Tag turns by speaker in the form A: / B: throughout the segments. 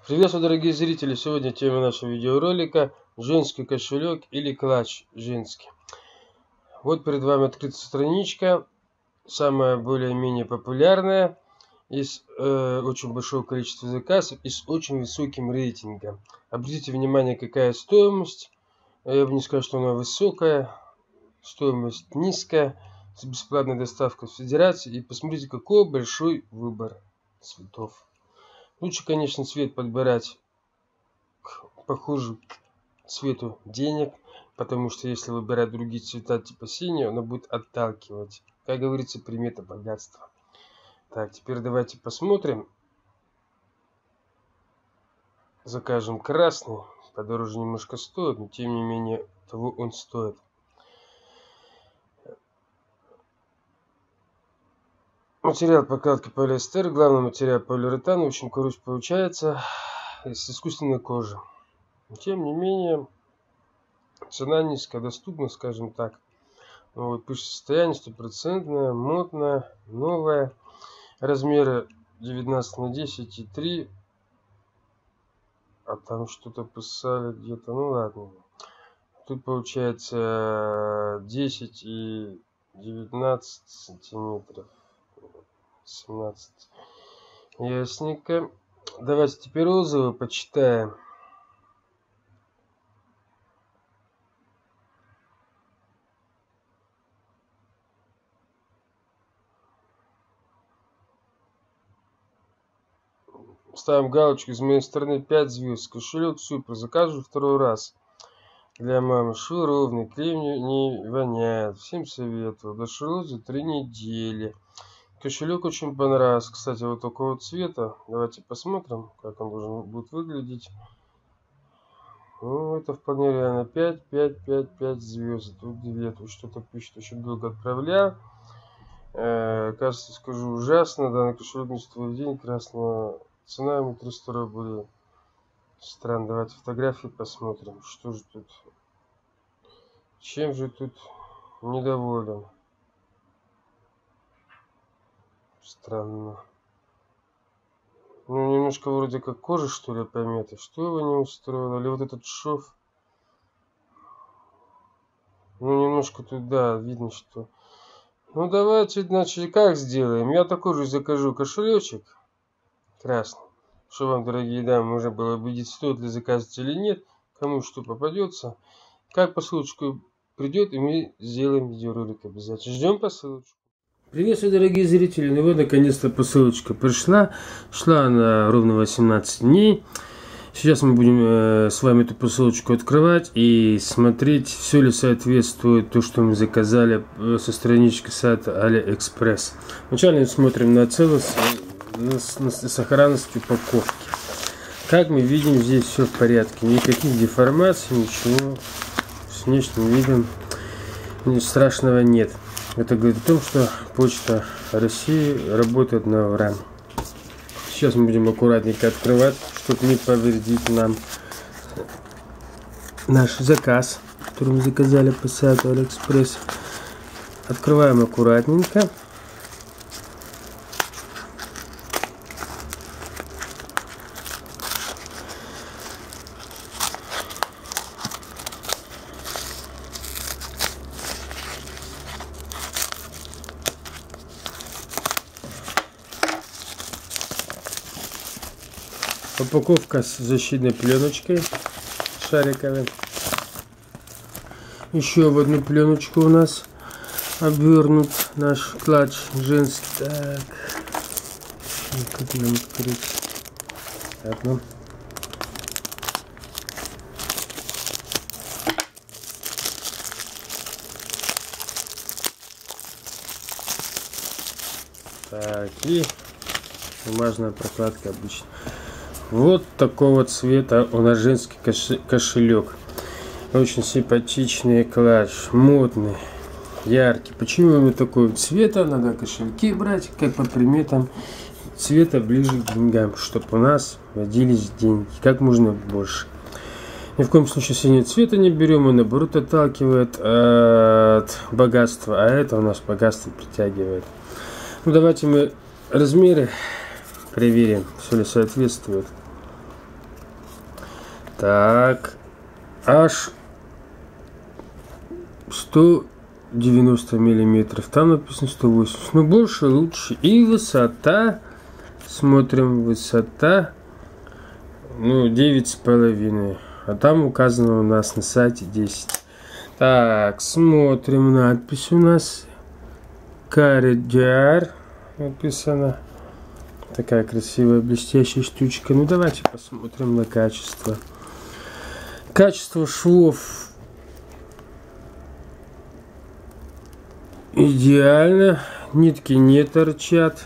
A: Приветствую, дорогие зрители! Сегодня тема нашего видеоролика – женский кошелек или клатч женский. Вот перед вами открыта страничка, самая более-менее популярная, из очень большого количества заказов и с очень высоким рейтингом. Обратите внимание, какая стоимость. Я бы не сказал, что она высокая, стоимость низкая, с бесплатной доставкой в Федерации. И посмотрите, какой большой выбор цветов. Лучше, конечно, цвет подбирать похожий к цвету денег, потому что если выбирать другие цвета типа синего, она будет отталкивать. Как говорится, примета богатства. Так, теперь давайте посмотрим. Закажем красный. Подороже немножко стоит, но тем не менее того он стоит. Материал покладки полиэстер, главный материал полиуретан. В общем, короче, получается из искусственной кожи. Тем не менее, цена низкая, доступна, скажем так. Вот, пишет состояние стопроцентное, модное, новое. Размеры 19 на 10 и 3. А там что-то писали где-то. Ну ладно. Тут получается 10 и 19 сантиметров. 17. Ясненько. Давайте теперь отзывы почитаем. Ставим галочку из моей стороны 5 звезд. Кошелек супер. Закажу второй раз. Для мамы швы ровный, клей не воняет. Всем советую. Дошло за 3 недели. Кошелек очень понравился. Кстати, вот такого цвета. Давайте посмотрим, как он должен будет выглядеть. Ну, это вполне реально 5, 5, 5, 5 звезд. Тут 2. Тут что-то пишет. Очень долго отправлял. Кажется, скажу, ужасно. Данный кошелек не стоит денег. Красного. Цена ему 300 рублей. Странно. Давайте фотографии посмотрим. Что же тут? Чем же тут недоволен? Странно. Ну, немножко вроде как кожа, что ли, помета. Что его не устроило? Или вот этот шов? Ну, немножко туда видно, что... Ну, давайте, значит, как сделаем? Я такой же закажу кошелечек красный. Что вам, дорогие дамы, можно было убедиться, стоит ли заказать или нет. Кому что попадется. Как посылочку придет, и мы сделаем видеоролик обязательно. Ждем посылочку. Приветствую, дорогие зрители. Ну вот, наконец-то посылочка пришла. Шла она ровно 18 дней. Сейчас мы будем с вами эту посылочку открывать и смотреть, все ли соответствует то, что мы заказали со странички сайта AliExpress. Вначале смотрим на целостность, на сохранность упаковки. Как мы видим, здесь все в порядке. Никаких деформаций, ничего с внешним видом страшного нет. Это говорит о том, что Почта России работает на ура. Сейчас мы будем аккуратненько открывать, чтобы не повредить нам наш заказ, который мы заказали по сайту AliExpress. Открываем аккуратненько. Упаковка с защитной пленочкой шариковой. Еще в одну пленочку у нас обвернут наш клатч женский. Так, как нам открыть? Так, ну. Так, и бумажная прокладка обычно. Вот такого цвета у нас женский кошелек. Очень симпатичный клатч, модный, яркий. Почему мы такого цвета? Надо кошельки брать, как по приметам, цвета ближе к деньгам, чтобы у нас водились деньги как можно больше. Ни в коем случае синего цвета не берем, он наоборот отталкивает от богатства, а это у нас богатство притягивает. Ну давайте мы размеры проверим, все ли соответствует. Так, аж 190 миллиметров. Там написано 180. Ну, больше лучше. И высота. Смотрим, высота. Ну, 9,5. А там указано у нас на сайте 10. Так, смотрим. Надпись у нас. Коридор. Написано. Такая красивая, блестящая штучка. Ну, давайте посмотрим на качество. Качество швов идеально. Нитки не торчат.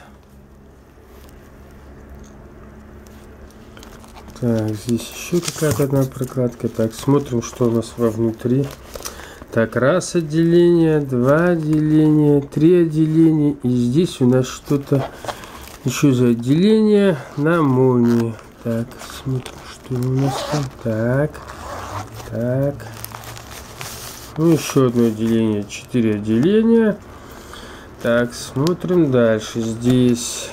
A: Так, здесь еще какая-то одна прокладка. Так, смотрим, что у нас вовнутри. Так, раз отделение, два отделения, три отделения. И здесь у нас что-то еще за отделение на молнии. Так, смотрим, что у нас там. Так, так. Ну, еще одно отделение, 4 отделения. Так, смотрим дальше. Здесь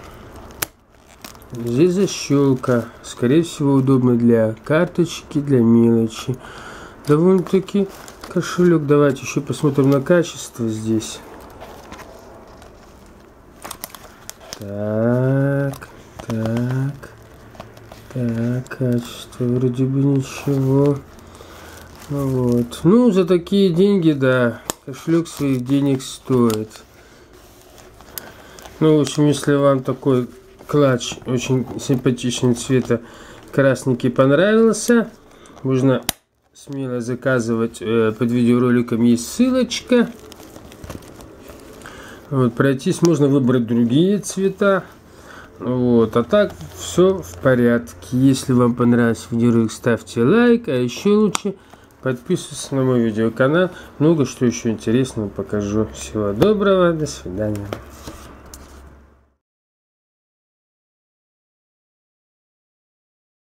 A: защелка. Скорее всего, удобно для карточки, для мелочи. Довольно-таки кошелек. Давайте еще посмотрим на качество здесь. Так, так, так, качество вроде бы ничего. Вот. Ну, за такие деньги, да, кошелек своих денег стоит. Ну, в общем, если вам такой клатч очень симпатичный цвета красненький понравился, можно смело заказывать. Под видеороликом есть ссылочка. Вот, пройтись можно, выбрать другие цвета. Вот, а так все в порядке. Если вам понравился видеоролик, ставьте лайк, а еще лучше подписывайтесь на мой видеоканал. Много что еще интересного покажу. Всего доброго, до свидания.